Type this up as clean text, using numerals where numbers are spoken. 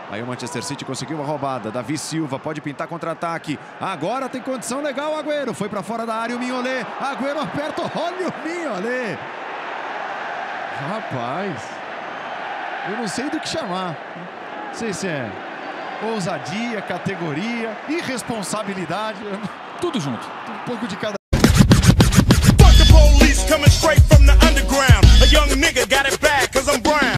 Aí o Manchester City conseguiu a roubada. Davi Silva pode pintar contra-ataque. Agora tem condição legal o Agüero. Foi para fora da área o Mignolet. Agüero aperta. Olha o Mignolet. Rapaz, eu não sei do que chamar. Não sei se é ousadia, categoria, irresponsabilidade. Tudo junto. Um pouco de cada. Fuck the police coming straight from the underground. A young nigga got it